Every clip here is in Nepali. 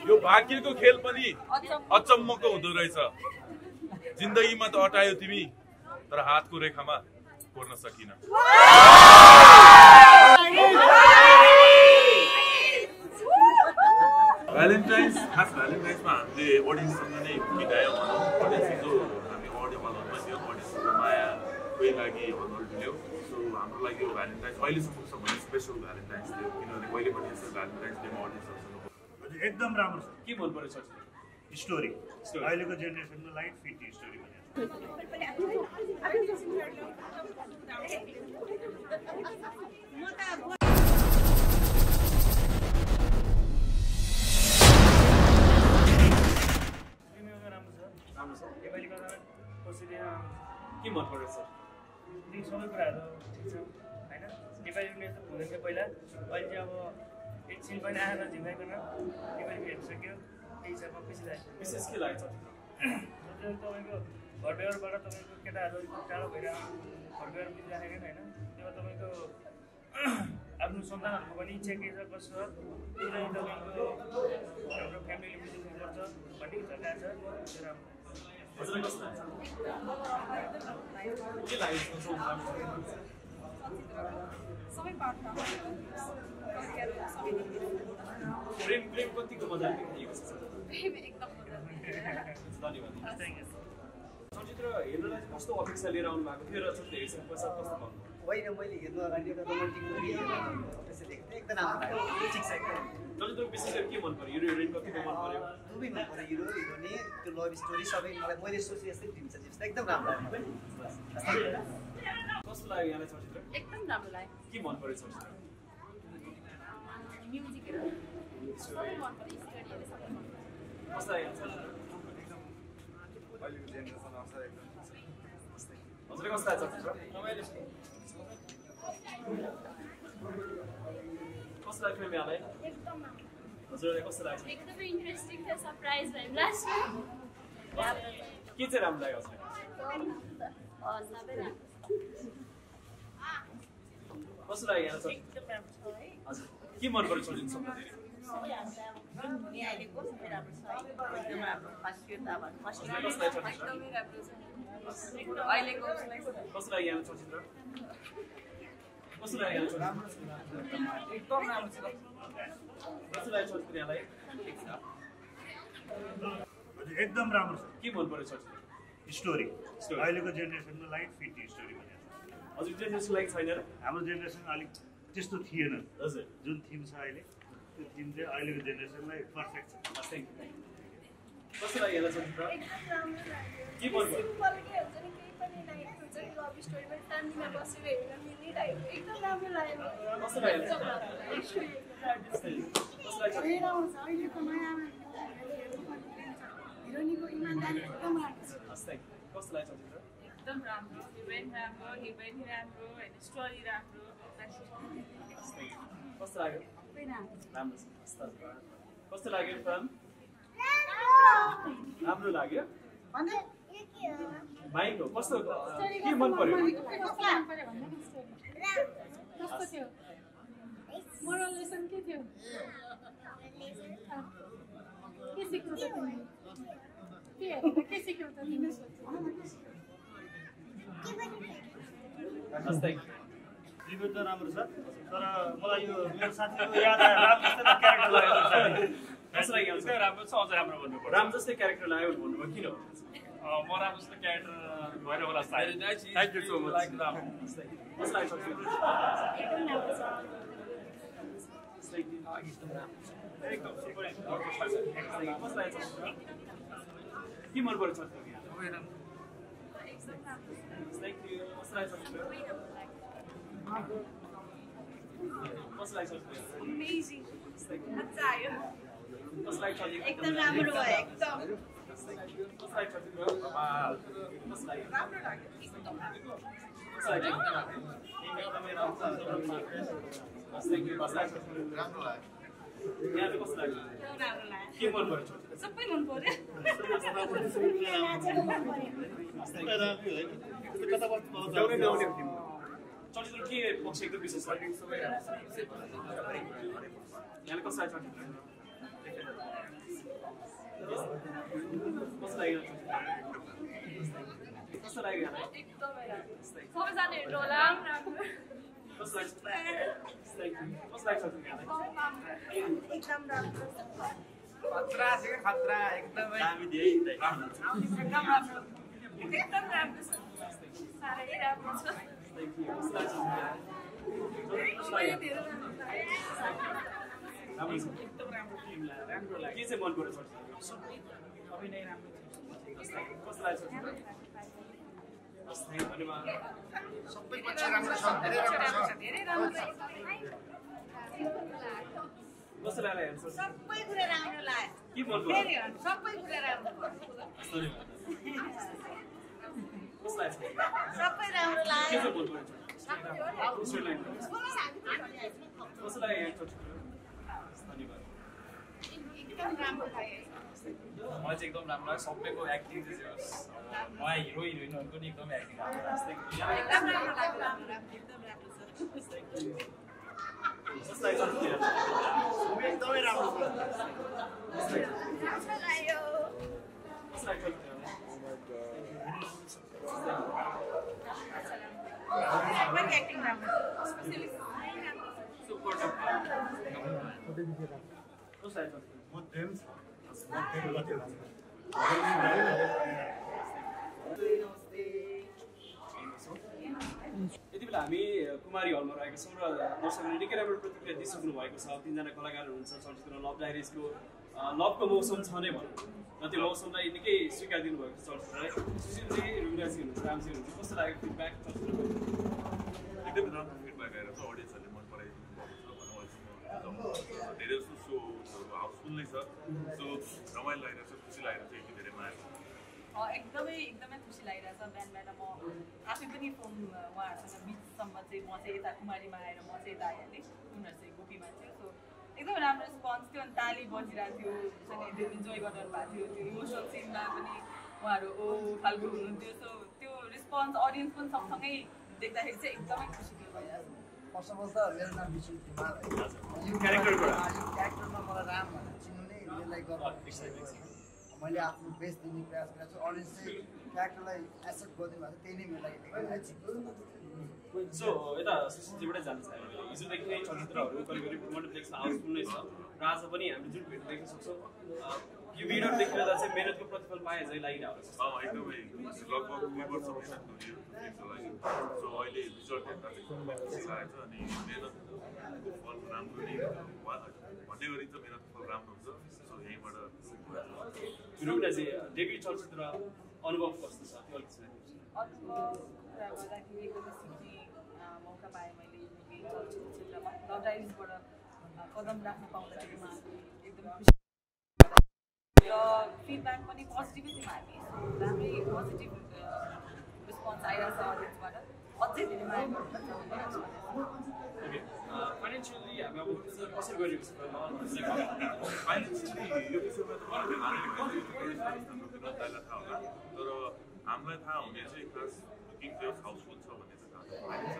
यो भाग्यको खेल पनि अचम्मको हुँदो रहेछ। जिन्दगीमा त अटायो तिमी, तर हातको रेखामा कोर्न सकिन। भ्यालेन्टाइन्स खास भ्यालेन्टाइन्समा हामीले अडियन्ससँग नै गीत गायौँ। अडियन्स जो हामी अडियोमा थियो, अडियन्सको माया कोही लागि हल्लियो। सो हाम्रो लागि यो भ्यालेन्टाइन्स अहिलेसम्म सबभन्दा स्पेसल भ्यालेन्टाइन्स थियो, किनभने कहिले पनि यस्तो भ्यालेन्टाइन्स डेमा अडियन्सहरूसँग एकदम राम्रो छ। के मन पर्यो सर? स्टोरी अहिलेको जेनेरेसनमा लाइट फिट स्टोरी भने के मन पर्यो सर? सबै कुराहरू ठिक छ होइन। नेपाली फिल्म यस्तो हुँदैन थियो पहिला, अहिले चाहिँ अब एकछिन पनि आएर झिमाइकन नेपाली फिल्म हेरिसक्यो। त्यही हिसाबमा खुसी लाग्यो। विशेष के लाग्छ? तपाईँको घर व्यवहारबाट तपाईँको केटाहरू टाढो भएर घर व्यवहार बुझिराखेको होइन, त्यो तपाईँको आफ्नो सन्तानहरूको पनि इच्छा के छ कसो छ त्यो चाहिँ तपाईँको हाम्रो फ्यामिलीले बुझिदिनुपर्छ भन्ने हिसाबले आएको छ। त्यो राम्रो। हजुरलाई कस्तो लाग्छ? के लाग्यो? सबै पार्टमा प्रेम कतिको मजाले देखिएको छ? एकदम धन्यवाद। चलचित्र हेर्नलाई चाहिँ कस्तो अपेक्षा लिएर आउनु भएको थियो र चलचित्र हेरिसके पश्चात कस्तो भन्नु? होइन, मैले हेर्नु अगाडि एउटा रोमान्टिक मुभी अपेक्षा देखेको थिएँ, एकदम राम्रो लाग्यो। ठिक छ एकदम। चलचित्रको विशेष गरी के मन पर्यो? हिरो हिरोइन कतिको मन पर्यो? दुवै मन पर्यो, हिरो हिरोइनी त्यो लभ स्टोरी सबै मलाई मैले सोचे जस्तै फिल्म छ, जस्तो एकदम राम्रो लाग्यो। कस्तो लाग्यो यहाँलाई चलचित्र? एकदम राम्रो लाग्यो। के मन पर्यो चलचित्र? म्युजिकहरू सबै मन पर्यो, स्टोरीहरू सबै मन पर्यो। कस्तो लाग्यो चलचित्र? अहिलेको जेनेरेसन आउँछ एकदम। हजुरलाई कस्तो लाग्छ चलचित्र? कस्तो लाग्यो फिल्म यहाँलाई? एकदम हजुरलाई कस्तो लाग्छ? एकदमै इन्ट्रेस्टिङ थियो, सरप्राइज भयो लास्टमा। के चाहिँ राम्रो लाग्यो हजुरलाई? कस्तो लाग्यो यहाँ चलचित्र? हजुर के मन पर्यो चलचित्र सबभन्दा धेरै? कस्तो लाग्यो यहाँ चलचित्र? कस्तो लाग्यो यहाँ चलचित्र? एकदम राम्रो छ। कस्तो लाग्यो चलचित्र यहाँलाई? एकदम राम्रो छ। के मन पर्यो चलचित्र? स्टोरी अहिलेको जेनेरेसनमा लाइट फिट स्टोरी भने हजुर जेनेरेसन लाइक छैन र? हाम्रो जेनेरेसन अलिक त्यस्तो थिएन। हजुर जुन थिम छ अहिले त्यो थिम चाहिँ अहिलेको जेनेरेसनलाई पर्फेक्ट छ। कस्तो लाग्यो यहाँ चलचित्र? के मन पर्यो? एकदम राम्रो लाग्यो। कस्तो लाग्यो? अहिलेको नयाँ हिरोइनीको इमानदारी एकदम राम्रो छ। कस्तो लाग्यो चलचित्र? एकदम राम्रो, हिरोइन राम्रो, हिरोइन राम्रो, होइन स्टोरी राम्रो। कस्तो लाग्यो? राम्रो छ। कस्तो लाग्यो फिल्म? राम्रो लाग्यो? भाइको कस्तो के मन पर्यो? कस्तो थियो? मोरल लेसन के थियो? के सिक्नु छ तिमीले? के सिक्यौ त तिमीले? रिभ्यू त राम्रो छ, तर मलाई यो मेरो साथीको याद आयो, राम जस्तै क्यारेक्टर लागेको छ। कस्तो लाग्यो? एकदम राम्रो छ, अझ राम्रो भन्नुपर्छ। राम जस्तै क्यारेक्टर लाग्यो भन्नुभयो किन? म राम्रो जस्तो क्यारेक्टर भएर होला सायद। Thank you so much. कस्तो लाग्यो? के मन पर्यो चलचित्र? Thank you. कस्तो लाग्यो चलचित्र? कस्तो लाग्यो चलचित्र? अमेजिङ। मजा आयो। कस्तो लाग्यो चलचित्र? एकदम राम्रो भयो, एकदम। कस्तो लाग्यो चलचित्र? कस्तो लाग्यो? राम्रो लाग्यो, एकदम राम्रो। कस्तो लाग्यो? एकदमै राम्रो छ। Thank you. कस्तो लाग्यो? राम्रो लाग्यो। यहाँले कस्तो लाग्यो? एकदम राम्रो लाग्यो। के मन पर्यो चलचित्र? सबै मन पर्यो। चलचित्र के पक्ष एकदम विशेष लाग्यो? यहाँले कस्तो लाग्यो चलचित्र? कस्तो लाग्यो यहाँलाई? एकदमै राम्रो सबैजना हेर्नु होला राम्रो कस्तो लाग्छ? Thank you. कस्तो लाग्छ यहाँलाई? एकदम राम्रो खतरा छ क्या खतरा एकदमै दामी दिए राम्रो छ एकदम राम्रो एकदम राम्रो छ साह्रै राम्रो छ Thank you. कस्तो लाग्छ यहाँलाई? मलाई धेरै राम्रो लाग्यो राम्रो छ। एकदम राम्रो फिल्म लाग्यो राम्रो लाग्यो के चाहिँ मन पर्यो सर? सबै अभिनय राम्रो थियो कस्तो लाग्छ? धन्यवाद। सबै पछि राम्रो छ धेरै राम्रो छ धेरै राम्रो छ कस्तो लाग्यो हेर्नु सर? सबै कुरा राम्रो लाग्यो के मन पर्यो? फेरि भन्नु, सबै कुरा राम्रो धन्यवाद। कस्तो लाग्छ? सबै राम्रो के लाग्यो चाहिँ मन पर्यो? कस्तो लाग्यो? कस्तो लाग्यो हेर्नु? धन्यवाद। एकदम राम्रो लाग्यो मलाई चाहिँ एकदम राम्रो लाग्यो सबैको एक्टिङ चाहिँ होस् नयाँ हिरो हिरोइनहरूको नि एकदमै एक्टिङ राम्रो लाग्छ एकदम राम्रो लाग्यो राम्रो एकदम राम्रो छ कस्तो लाग्छ एकदमै राम्रो छ राम्रो लाग्यो कस्तो लाग्छ सबैको एक्टिङ राम्रो स्पेसली सुपर कस्तो लाग्छ यति बेला हामी कुमारी हलमा रहेका छौँ र दर्शकहरूले निकै राम्रो प्रतिक्रिया दिइसक्नु भएको छ। तीनजना कलाकार हुनुहुन्छ चलचित्र लभ डायरिजको लभको मौसम छ नै भनौँ र त्यो मौसमलाई निकै स्वीकार दिनुभएको छ चलचित्रलाई। सुशीलजी रुङ्गाजी हुनुहुन्छ रामजी हुनुहुन्छ कस्तो लाग्यो फिडब्याक चलचित्रको? एकदमै राम्रो फिडब्याक आएर छ अडियन्सहरूले मन पराइदिनु भएको छ भनौँ धेरै जस्तो सोहरू हाउसफुल नै छ सो रमाइलो लागिरहेको छ खुसी लागिरहेको छ यति धेरै माया एकदमै खुसी लागिरहेछ बिहान बिहान म आफै पनि फोन उहाँहरूसँग बिचसम्म चाहिँ म चाहिँ यता कुमारीमा आएर म चाहिँ यता आइहालेँ उनीहरू चाहिँ गोपीमा थियो सो एकदमै राम्रो रेस्पोन्स थियो अनि ताली बजिरहेको थियो त्यो इन्जोय गरिरहनु भएको थियो त्यो इमोसनल सिनमा पनि उहाँहरू खालको हुनुहुन्थ्यो सो त्यो रेस्पोन्स अडियन्स पनि सँगसँगै देख्दाखेरि चाहिँ एकदमै खुसी फिल भइरहेको छ फर्स्ट अफ अल त मेरो नाम विशुल कुमार यो क्यारेक्टरबाट क्यारेक्टरमा मलाई राम भनेर चिन्नु नै रियलाइज गर्नु मैले आफ्नो बेस्ट दिने प्रयास गरेको छु अडियन्स चाहिँ क्यारेक्टरलाई एक्सेप्ट गरिदिनु भएको छ त्यही नै मेरो लागि एकदमै एचिभ सो यता सुशीलजीबाटै जान्छ हामीले हिजोदेखि नै चलचित्रहरू करिब करिब मल्टिप्लेक्समा हाउसफुल नै छ र आज पनि हामीले जुन भेट देख्न सक्छौँ यो भिडियो देखेर चाहिँ मेहनतको प्रतिफल पाए चाहिँ लागिरहेको छ। एकदमै लगभग 2 वर्ष मेहनत गरियो फिल्मको लागि सो अहिले रिजल्ट हेर्दा चाहिँ एकदमै खुसी लागेको छ अनि मेहनतको फल राम्रो नै भन्ने गरी त मेहनतको फल राम्रो हुन्छ सो यहीँबाट रुग्नाजी डेब्यू चलचित्र अनुभव कस्तो छ त्यो अलिक अनुभव कुरा गर्दाखेरि एकदमै सिक्ने मौका पाएँ मैले यही चलचित्र क्षेत्रमा लभ डायरिजबाट कदम राख्न पाउँदाखेरि म एकदम खुसी र फिडब्याक पनि पोजिटिभै थियो हामी राम्रै पोजिटिभ रेस्पोन्स आइरहेको छ अडियन्सबाट अझै धेरै माया गर्नुपर्छ फाइनेन्सियली हामी अब कसरी गरिरहेको छ फाइनेन्सियली यो विषयमा त मलाई दाइलाई थाहा होला तर हामीलाई थाहा हुने चाहिँ खास बुकिङ चाहिँ हाउसफुल छ भन्ने चाहिँ थाहा छ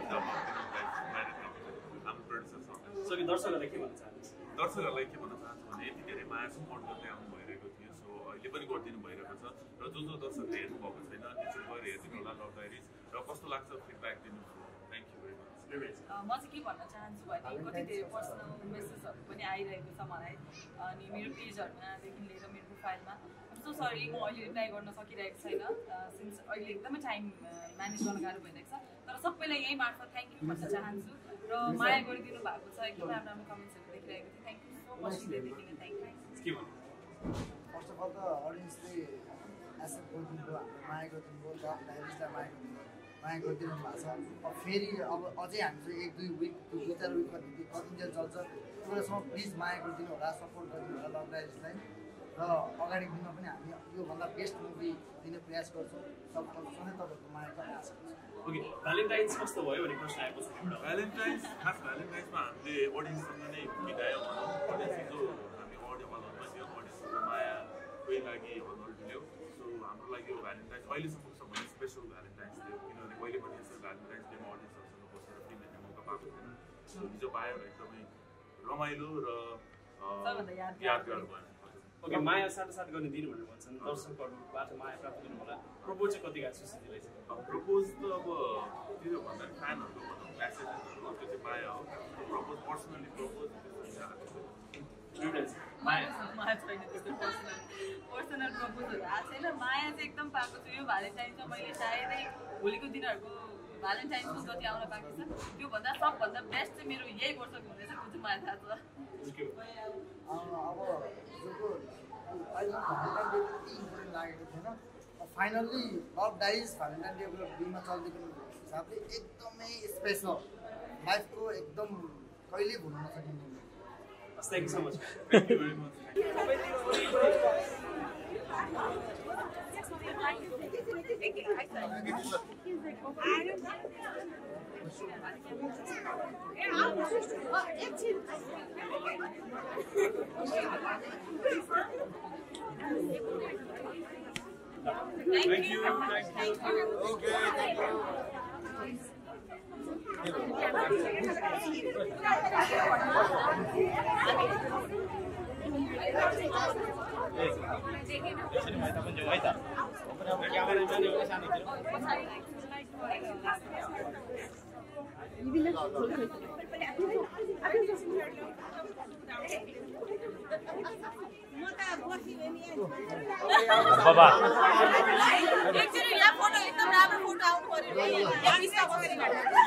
हाम्रो प्रड्युसर छ सो कि दर्शकहरूलाई के भन्न चाहनुहुन्छ? दर्शकहरूलाई के भन्न चाहन्छु भने यति धेरै माया सपोर्ट गर्दै आउनु भइरहेको थियो सो अहिले पनि गरिदिनु भइरहेको छ र जो दर्शकले हेर्नुभएको छैन निश्चित गएर हेरिदिनु होला लभ डायरिज र कस्तो लाग्छ फिडब्याक दिनु थ्याङ्क यू भेरी मच म चाहिँ के भन्न चाहन्छु भने कति धेरै पर्सनल मेसेजहरू पनि आइरहेको छ मलाई अनि मेरो पेजहरूमादेखि लिएर मेरो प्रोफाइलमा सो सरी म अहिले रिप्लाई गर्न सकिरहेको छैन सिन्स अहिले एकदमै टाइम म्यानेज गर्न गाह्रो भइरहेको छ तर सबैलाई यही मार्फत थ्याङ्क यू भन्न चाहन्छु र माया गरिदिनु भएको छ एकदम राम्रो राम्रो कमेन्ट्सहरू देखिरहेको थिएँ थ्याङ्क यू सो मच दिदीदेखि नै thank you first of all त अडियन्सले एक्सेप्ट गरिदिनु भयो हाम्रो माया गरिदिनु भयो लभ डायरिजलाई माया गरिदिनु भएको छ अब फेरि अब अझै हामी चाहिँ 1-2 विक 2-4 विक कतिन्जेल चल्छ त्यो बेलासम्म प्लिज माया गरिदिनु होला सपोर्ट गरिदिनु होला लभ डायरिजलाई र अगाडि दिनमा पनि हामी योभन्दा बेस्ट मुभी दिने प्रयास गर्छौँ सधैँ तपाईँहरूको मायाको आशा गर्छौँ। ओके भ्यालेन्टाइन्स कस्तो भयो भने प्रश्न आएको छ खास भ्यालेन्टाइन्समा हामीले अडियन्ससँग नै बितायौँ भनौँ अडियन्स जो हामी अडियो हलहरूमा थियो अडियन्सको माया कोही लागि हलहरू ढिल्यो सो हाम्रो लागि यो भ्यालेन्टाइन्स अहिलेसम्मको सबभन्दा स्पेसल भ्यालेन्टाइन्स थियो किनभने कहिले पनि यस्तो भ्यालेन्टाइन्स डेमा अडियन्सहरूसँग बसेर फिल्म हेर्ने मौका पाएको थिएन सो हिजो पायो र एकदमै रमाइलो र यादगार भयो ओके माया साटासाट गर्ने दिन भनेर भन्छन् दर्शकहरूबाट माया प्राप्त गर्नु होला प्रपोज चाहिँ कति गाह्रो सुशीलजीलाई चाहिँ प्रपोज त अब त्यो भन्दा फ्यानहरूको भनौँ म्यासेजहरू त्यो चाहिँ माया हो प्रपोज पर्सनली प्रपोज माया छैन त्यस्तो पर्सनल प्रपोजहरू आएको छैन माया चाहिँ एकदम पाएको छु यो भ्यालेन्टाइन्समा मैले सायदै भोलिको दिनहरूको भ्यालेन्टाइन्सको जति आउन बाँकी छ त्योभन्दा सबभन्दा बेस्ट चाहिँ मेरो यही वर्षको हुँदैछ त्यो चाहिँ मलाई थाहा छ अब जोको अहिले भ्यालेन्टाइन डे त्यति इम्पोर्टेन्ट लागेको थिएन फाइनल्ली लभ डाइज भ्यालेन्टाइन डेको दिनमा चल्दिएको हिसाबले एकदमै स्पेसल लाइफको एकदम कहिले भुल्न नसकिने Thank you so much. Thank you very much. Thank you. Okay, thank you. बाबा एकचोटि यहाँ फोटो एकदम राम्रो फोटो आउनु पर्यो यहाँ बिचमा बसेर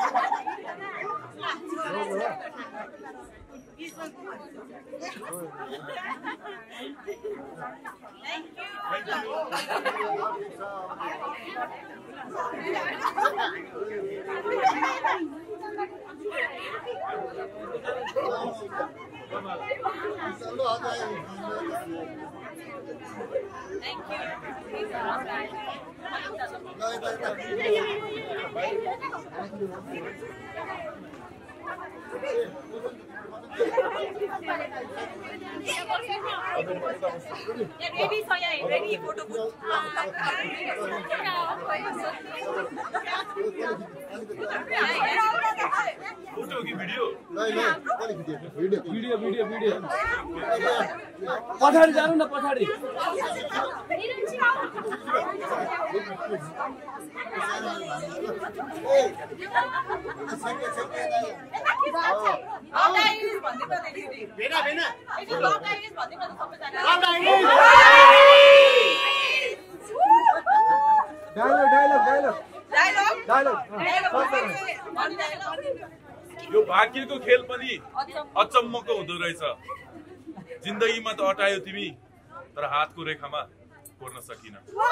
रेडी छ यहाँ रेडी फोटो फोटो कि भिडियो भिडियो पछाडि जानु न पछाडि यो भाग्यको खेल पनि अचम्मको हुँदो रहेछ जिन्दगीमा त अटायो तिमी तर हातको रेखामा कोर्न सकिन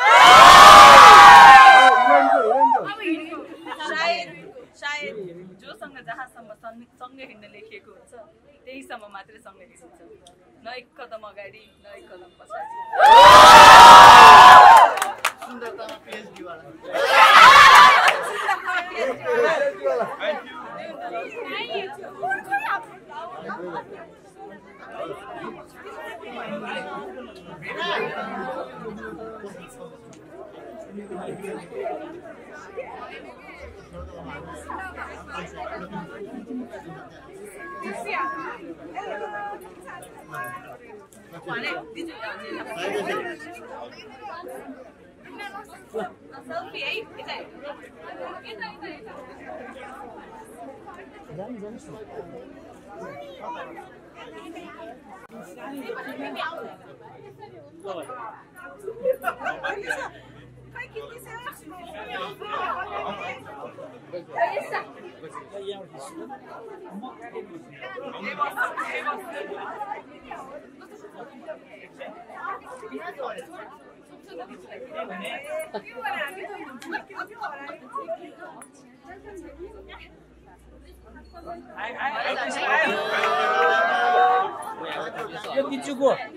सायद जोसँग जहाँसम्म सँगै हिँड्न लेखिएको हुन्छ त्यहीसम्म मात्रै सँगै हिँड्छ न एक कदम अगाडि न एक कदम पछाडि सुन्दरतामा पिएचडी वाला Selfie, eh? Kita. यो किचुको